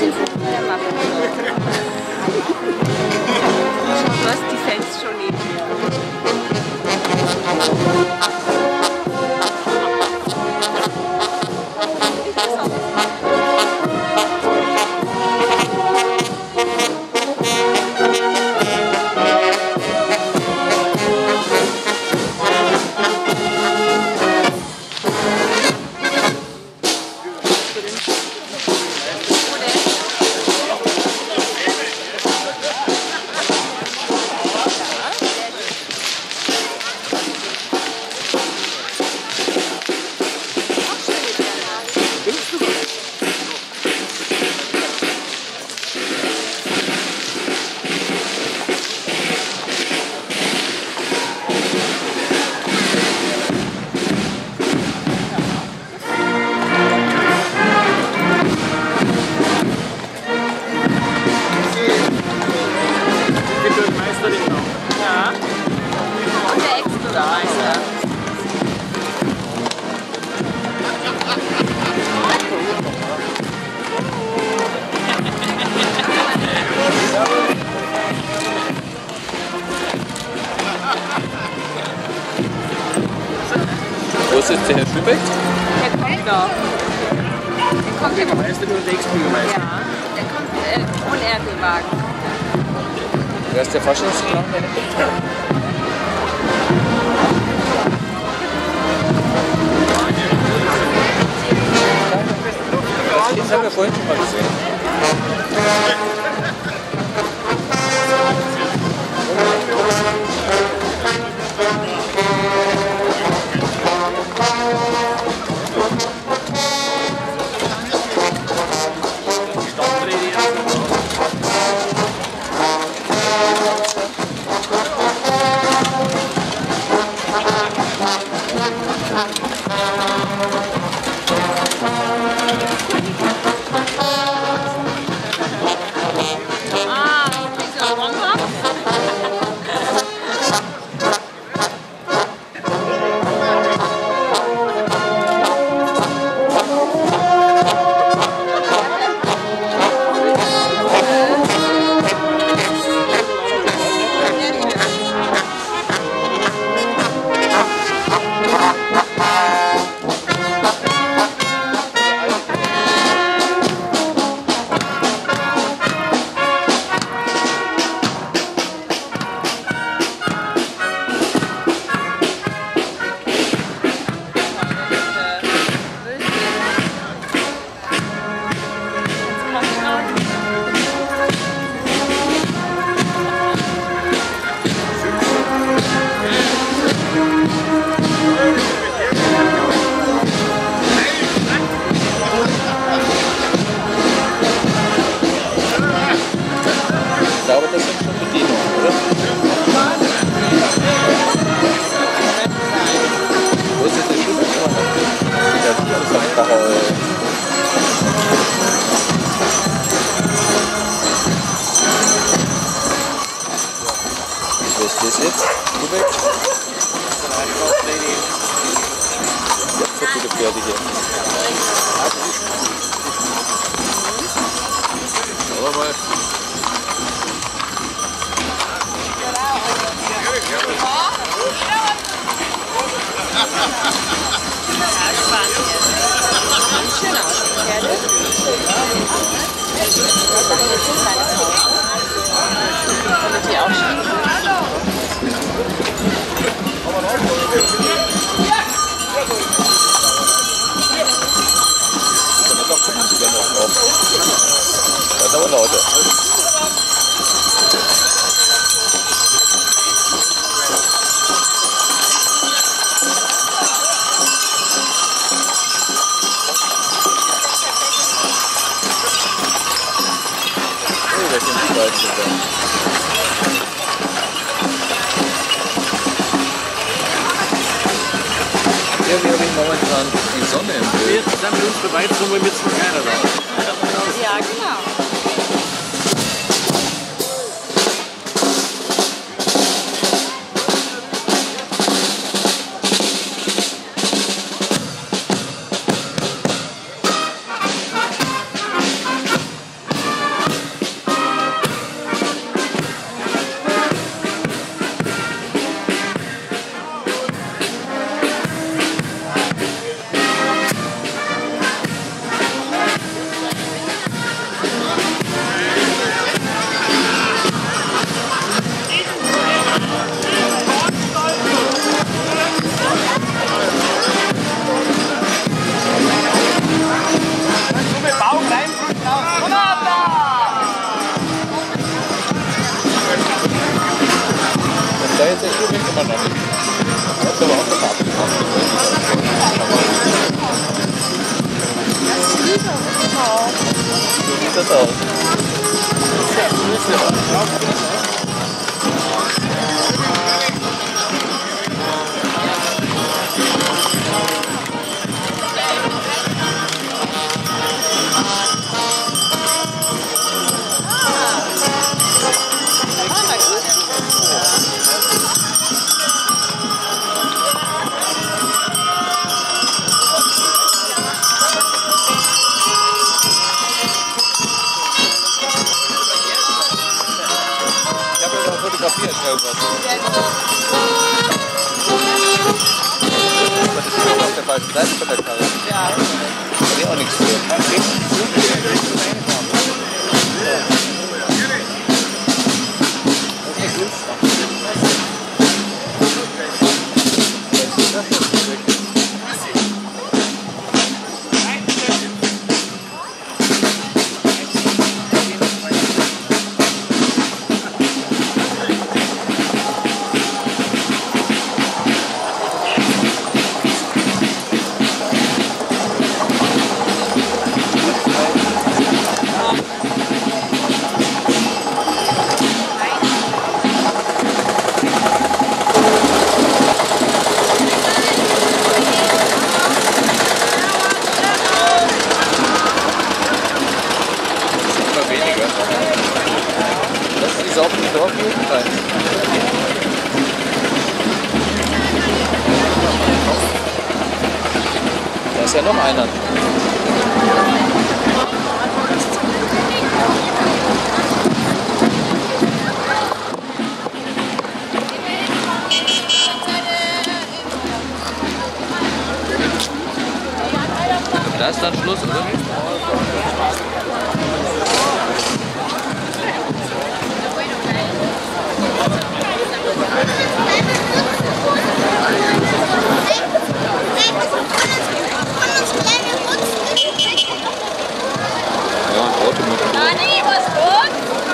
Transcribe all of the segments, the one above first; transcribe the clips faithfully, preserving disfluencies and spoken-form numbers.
bisschen Foto machen. Schau, du hast die Fans schon neben mir. Wo ist jetzt der Herr Schübeck? Der kommt noch. Der kommt der Bürgermeister oder der Ex-Bürgermeister? Ja, der kommt äh, ohne R P-Wagen. Wer ist der Faschingsclown, der nicht kommt? Das haben wir vorhin schon mal gesehen. Ich glaube, das sind schon Bedienungen, oder? Wo ist jetzt der Schübeck? Der Bierungsbacher. Wo ist das jetzt? Schübeck? Jetzt so viele Pferde hier. Aber mal. Schön aus, die Pferde. Damit die auch schön Das ist aber lauter. Irgendwie habe ich momentan die Sonne im Bild. Wir sind mit uns bereit, so wie jetzt noch keiner da. Ja, genau. jetzt der Schuh weg immer noch nicht. Das ist aber auch das abgefahren. So sieht das aus. Fotografiert irgendwas. Aber das ist auch auf der falschen Seite von der Karre. Ja. Da kann ich auch nichts für. Das ist die saubere Dorfjugend? Nein. Da ist ja noch einer. Da ist dann Schluss, oder? Ja, Auto mit. Dani, was gut?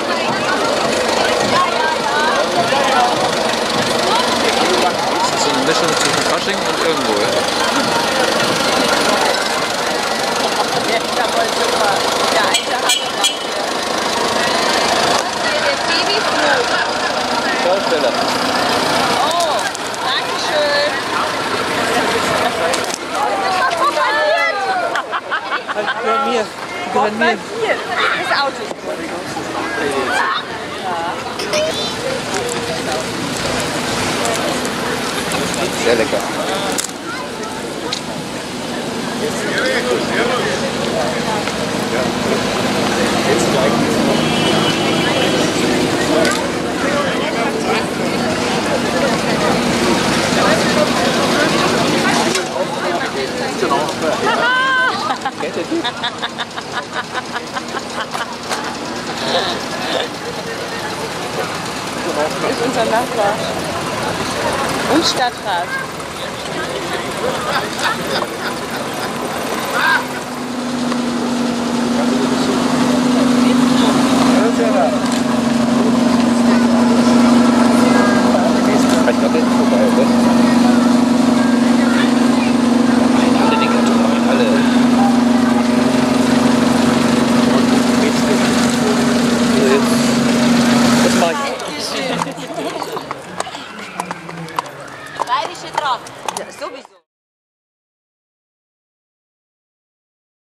Das ist so eine Mischung zwischen Fasching und irgendwo, ja? Ja, ist ja voll super. Der alte Hackemack hier. Der Babyflug. Schausteller. Oh, danke schön. Halt, gehören mir. Gehören mir. Hier, das Auto. Sehr lecker. Kennt ihr die? Das ist unser Nachbar. Und Stadtrat.